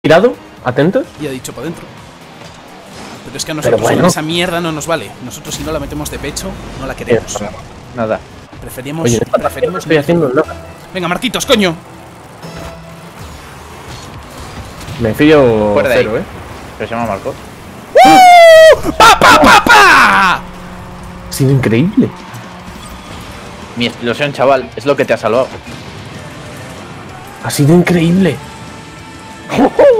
mirado, atentos. Y ha dicho para adentro. Pero es que a nosotros bueno. esa mierda no nos vale. Nosotros si no la metemos de pecho, no la queremos. Nada. Preferimos... Oye, preferimos estoy haciendo nada. Venga, Marquitos, coño. Me fío Fuera de ahí. cero, Pero se llama Marco. ¡Pa, pa, pa, pa! Ha sido increíble. Mi explosión, chaval, es lo que te ha salvado. Ha sido increíble.